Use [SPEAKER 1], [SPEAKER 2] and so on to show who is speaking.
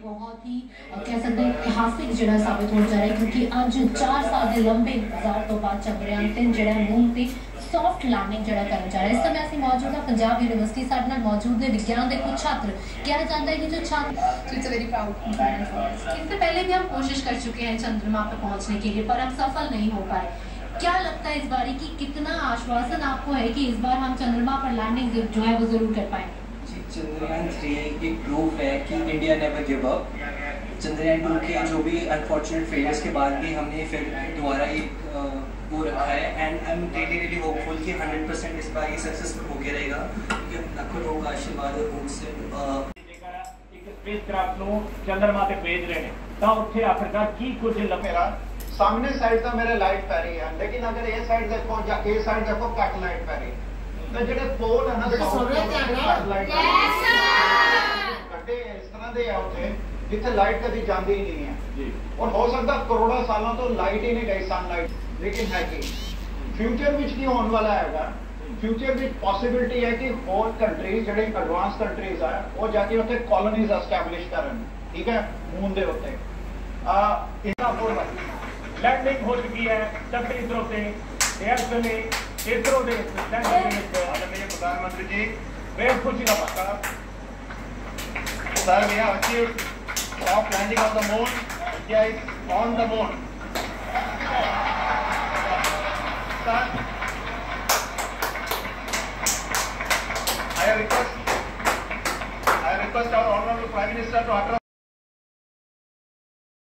[SPEAKER 1] बहुत ही कह सकते हैं इतिहासिक जिहड़ा साबित हो जा रहा है, क्योंकि अज 4 साल के लंबे इंतजार तो बाद चंद्रयान 3 जिहड़ा मून ते सॉफ्ट लैंडिंग जिहड़ा करन जा रहा है। इस समय असं मौजूद है पंजाब यूनिवर्सिटी, साडे नाल मौजूद ने विज्ञान के कुछ छात्र। कहा जाता है कि जो छात्र,
[SPEAKER 2] it's a very proud moment for us. इससे पहले भी हम कोशिश कर चुके हैं चंद्रमा पर पहुंचने के लिए, पर हम सफल नहीं हो पाए। क्या लगता है इस बार कि कितना आश्वासन आपको है कि इस बार हम चंद्रमा पर लैंडिंग जो है वो जरूर कर पाएंगे?
[SPEAKER 3] चंद्रयान 3 एक प्रूफ है कि India never give up. Chandrayaan 2 के जो भी अनफॉर्चुनेट फेलियर्स के बाद भी हमने फिर दोबारा एक वो रखा है, and I am really hopeful कि 100% इस बार ये सक्सेसफुल होके रहेगा, क्योंकि लाखों लोग आशीर्वाद और होप से
[SPEAKER 4] एक स्पेसक्राफ्ट ਨੂੰ ਚੰਦਰਮਾ ਤੇ ਭੇਜ ਰਹੇ ਨੇ ਤਾਂ ਉੱਥੇ ਆਖਰਕਾਰ ਕੀ ਕੁਝ
[SPEAKER 5] मेरा सामने साइड तो मेरे लाइट पै रही है, लेकिन अगर ये साइड देखो या ये साइड देखो कट लाइट पै रही है। तो जेडे पोल है ना कट लाइट कटे इस तरह दे आउते जिथे लाइट कभी जाती ही नहीं है और हो सकता करोड़ों सालों तो लाइट ही नहीं गई सनलाइट, लेकिन है कि फ्यूचर विच की होने वाला है। फ्यूचर विच पॉसिबिलिटी है कि होर कंट्रीज जेडे एडवांस कंट्रीज है वो जाके उत्थे कॉलोनीज एस्टैब्लिश करन, ठीक है, मून दे उत्ते
[SPEAKER 4] लैंडिंग हो चुकी है दक्षिण इसरो से इसरो के आदरणीय प्रधानमंत्री जी, बेहद खुशी का पक्का sir, we have achieved soft landing on the moon. India is on the moon.